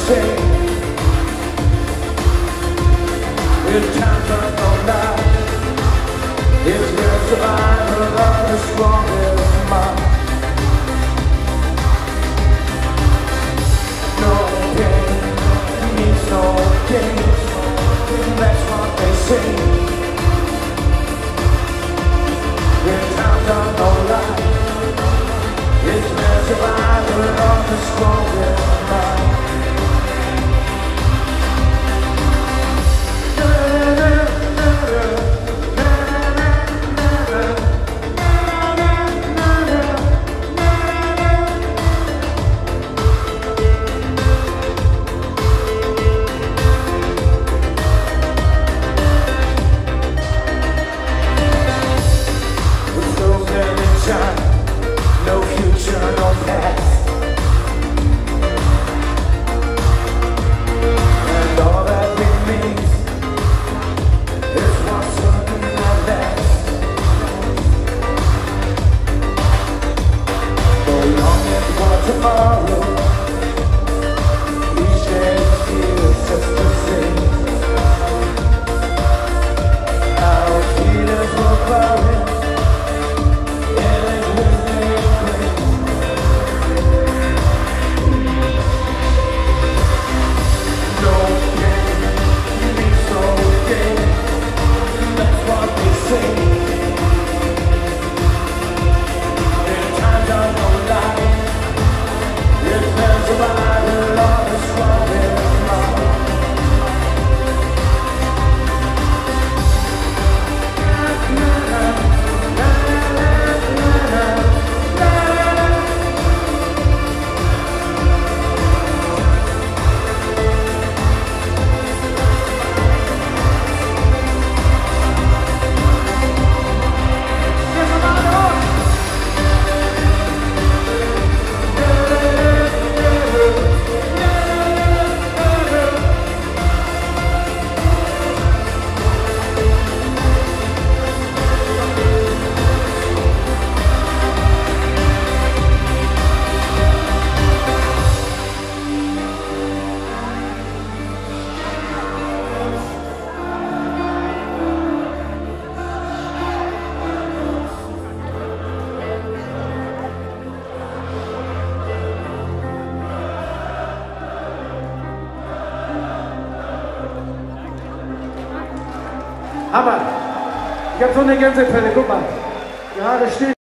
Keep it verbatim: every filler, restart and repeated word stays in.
sing. If times are no lie, it's the survival of the strongest mind. No pain means no gain, that's what they say. If times are no lie, it's the survival of the strongest mind. No future, no past, and all that remains is what's certain at last. So longing for tomorrow, each day feels just the same. Our feelings were growing. Hammer! Ich hab so eine Gänsepelle, guck mal. Gerade steht.